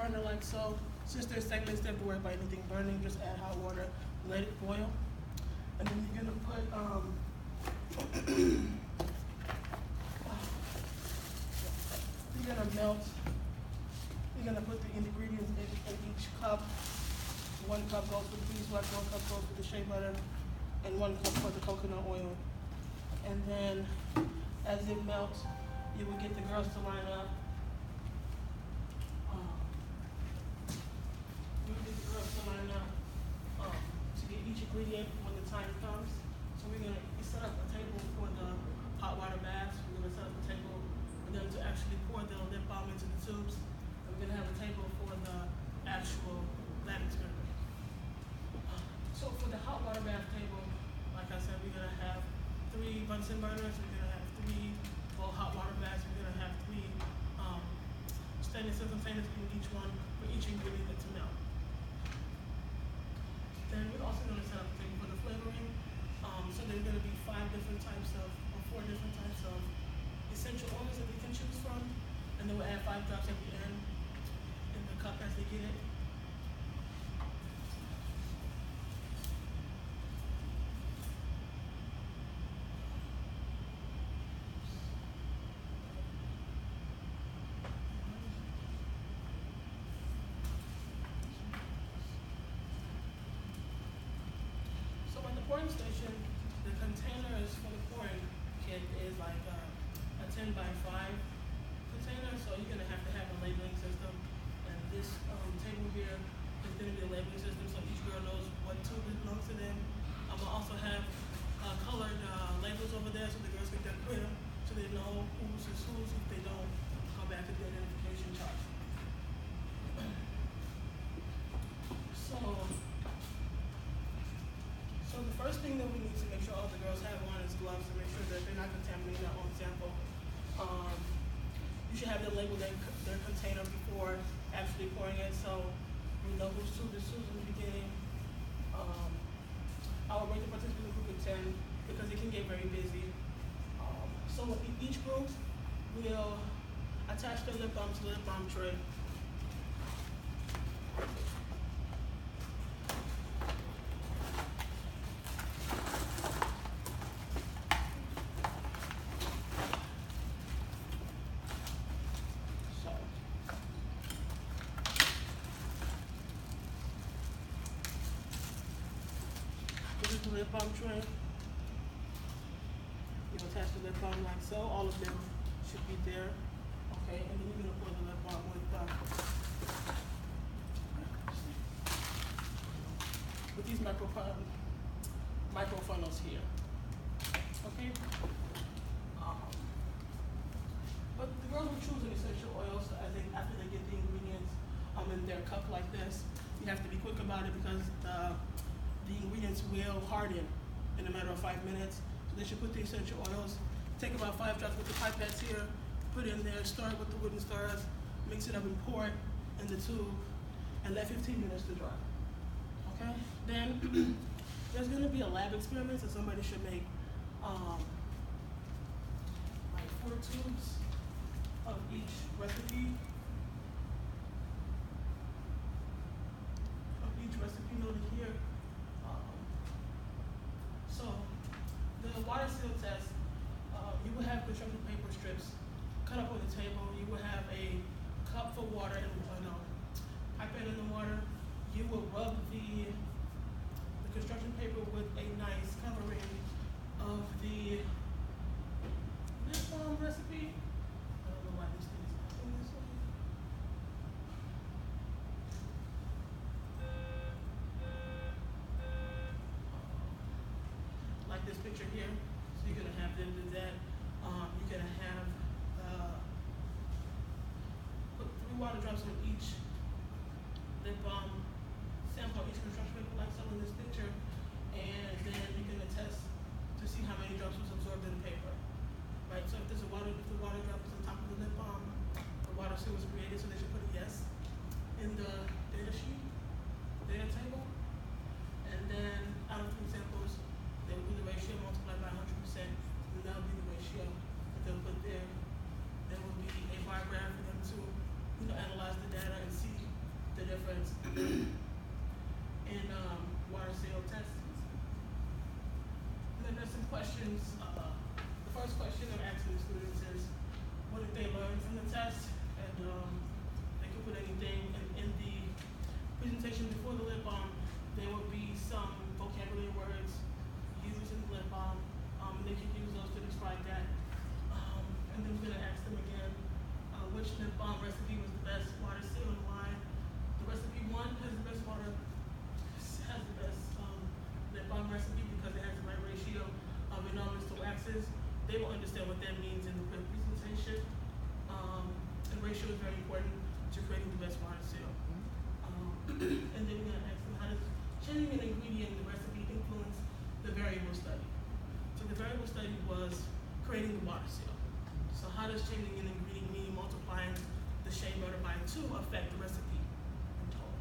burner like so. Since there's segments, don't have to worry about anything burning. Just add hot water, let it boil, and then you're gonna put you're gonna melt. You're gonna put the ingredients in each cup. 1 cup goes for the beeswax, 1 cup goes for the shea butter, and 1 cup for the coconut oil. And then, as it melts, you will get the girls to line up. You will get the girls to line up to get each ingredient when the time comes. So we're gonna set up a table for the hot water baths. We're gonna set up a table for them to actually pour the lip balm into the tubes. And we're gonna have a table for the actual lab experiment. So for the hot water bath table, like I said, we're gonna have 3 Bunsen burners. We're gonna have 3 hot water baths. We're gonna have 3 stainless steel containers in each one for each ingredient to melt. Then we're also gonna set up a table for the flavoring. So there's gonna be 4 different types of essential oils that they can choose from, and then we'll add 5 drops at the end in the cup as they get it. So at the pouring station, the containers for the pouring kit is like a 10 by 5 container, so you're gonna have to have a labeling system. And this table here is gonna be a labeling system, so each girl knows what tube it belongs to them. I'm gonna also have colored labels over there, so the girls get that clear, so they know whose is whose. If they don't, go back to the identification chart. So the first thing that we need to make sure all the girls have on is gloves to make sure that they're not contaminating their own sample. You should have them label their container before actually pouring it, so we know whose tube is whose in the beginning. I will rate the participant group of 10 because it can get very busy. So with each group, we'll attach their lip balm to the lip balm tray. This is the lip balm tray. You attach the lip balm like so. All of them should be there. Okay, and then you're gonna pour the lip balm with these micro funnels here. Okay. But the girls will choose an essential oil, so after they get the ingredients in their cup like this, you have to be quick about it because the ingredients will harden in a matter of 5 minutes. So they should put the essential oils, take about 5 drops with the pipettes here, put it in there, stir it with the wooden stirrers, mix it up and pour it in the tube, and let 15 minutes to dry. Okay? Then there's gonna be a lab experiment, so somebody should make like 4 tubes of each recipe. Noted here. So the water seal test, you will have construction paper strips cut up on the table. You will have a cup for water and pipette in the water. You will rub the construction paper with a nice covering of the lip balm recipe. I don't know why this thing is acting this way. Like this picture here, so you're gonna have them do that. You're gonna have put 3 water drops on each lip balm sample, each construction paper like so in this picture, and then you're gonna test to see how many drops was absorbed in the paper. Right. So if the water drop is on top of the lip balm, the water seal was created, so they should put a yes in the data sheet, data table, and then out of 3 samples, they will do the ratio multiplied by 100%, and that'll be the ratio that they'll put there. There will be a bar graph for them to analyze the data and see some vocabulary words used in the lip balm. They can use those to describe that. And then we're gonna ask them again, which lip balm recipe was the best water seal and why. The recipe one has the best lip balm recipe because it has the right ratio of enamels to waxes. They will understand what that means in the presentation. And ratio is very important to creating the best water seal. And then we're gonna ask them, how does changing an ingredient in the recipe influence the variable study? So the variable study was creating the water seal. So how does changing an ingredient, meaning multiplying the shea butter by 2, affect the recipe in total?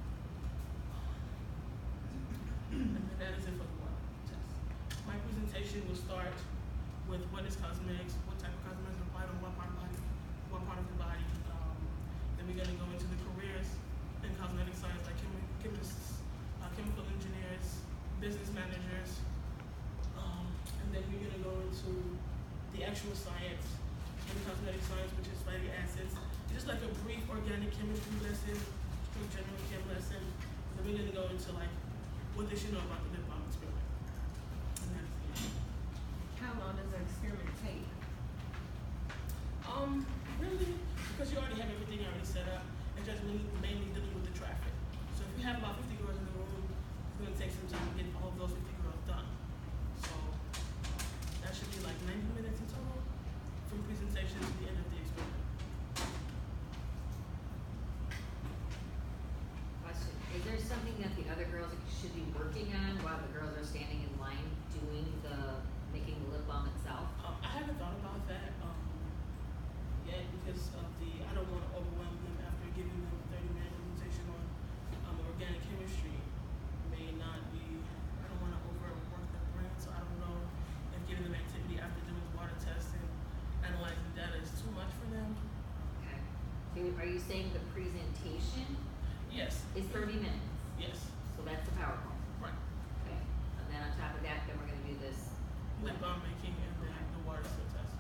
And then that is it for the water test. My presentation will start with what is cosmetics, what type of cosmetics are applied on what part of the body. Then we're gonna go into the careers in cosmetic science, like chemists, chemical engineers, business managers, and then we're gonna go into the actual science in cosmetic science, which is fatty acids. Just like a brief organic chemistry lesson, quick general chem lesson. Then we're gonna go into like what they should know about the lip balm experiment. And that's it. How long does the experiment take? Really, because you already have everything already set up, and just really mainly dealing with the traffic. So if you have about 50 girls in the room, it's gonna take some time to get all of those 50 girls done. So that should be like 90 minutes in total from presentation to the end of the experiment. Question, is there something that the other girls should be working on while the girls are standing in line doing making the lip balm itself? I haven't thought about that yet because of I don't want to overwhelm them after giving them a 30-minute presentation on organic chemistry. May not be, I don't want to overwork their brain, so I don't know if giving them activity after doing water tests and analyzing data is too much for them. Okay. So are you saying the presentation Yes. is 30 minutes? Yes. So that's the PowerPoint. Right. Okay. And then on top of that, then we're gonna do this. Lip balm making and then the water seal test.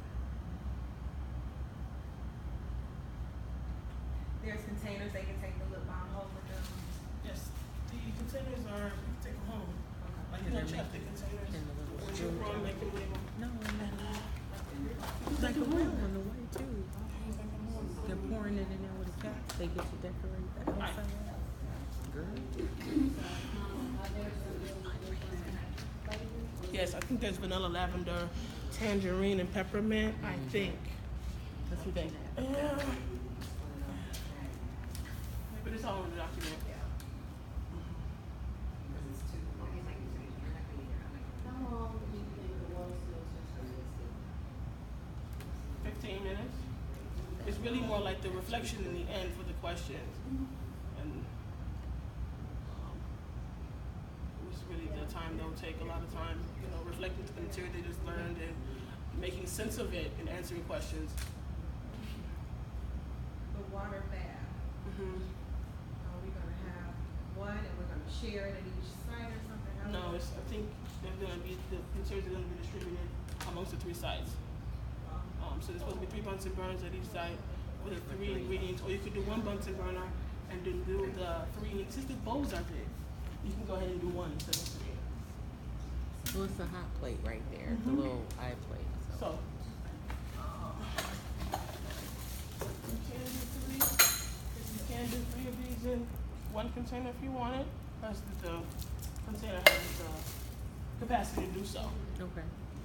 There's containers they can take the lip balm home with them. Yes. The containers are, you can take them home. Like, you know, chapstick containers. When you're growing, make them label. No, it's like a room on the way too. They're pouring it in there with a cap. They get to decorate the outside. Girl. Yes, I think there's vanilla, lavender, tangerine, and peppermint. I think. What you think? Yeah. But it's all in the document. Okay, Mike, you're not gonna be there. How long do you think the water seal test will 15 minutes. It's really more like the reflection in the end for the questions. And it's really the time they'll take, a lot of time, you know, reflecting the material they just learned and making sense of it and answering questions. The water bath. Are we gonna have one and we're gonna share it at each site or something? How No, I think the materials are gonna be distributed amongst the 3 sites. So there's supposed to be 3 Bunsen burners at each site with the 3 ingredients, or you could do 1 Bunsen burner and do the 3, since the bowls are big, you can go ahead and do 1 instead of 3. Well, it's a hot plate right there, the little eye plate. So, you can do 3 of these in 1 container if you want it, because the container has the capacity to do so. Okay.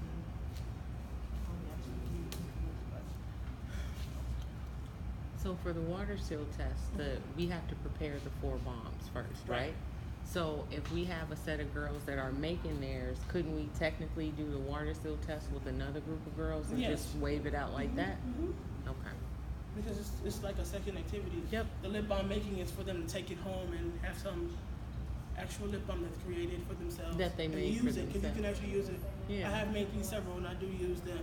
So for the water seal test, we have to prepare the 4 bombs first, Right. right? So if we have a set of girls that are making theirs, couldn't we technically do the water seal test with another group of girls and Yes. just wave it out like that? Okay. Because it's like a second activity. Yep. The lip balm making is for them to take it home and have some actual lip balm that's created for themselves. That they and made use for it, because you can themselves. actually use it. Yeah. I have made these several and I do use them.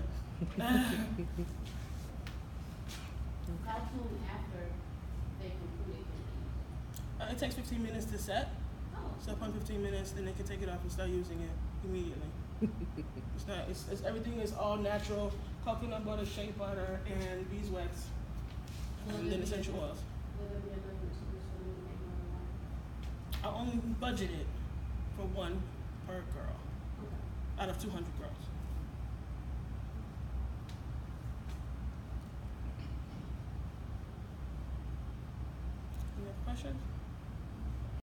How soon after they complete it? It takes 15 minutes to set. Oh, So upon 15 minutes, then they can take it off and start using it immediately. It's not. It's everything is all natural: coconut butter, shea butter, and beeswax, and then essential oils. will there be enough materials for them to make more than one? I only budgeted for one per girl Okay. out of 200 girls. Any other questions?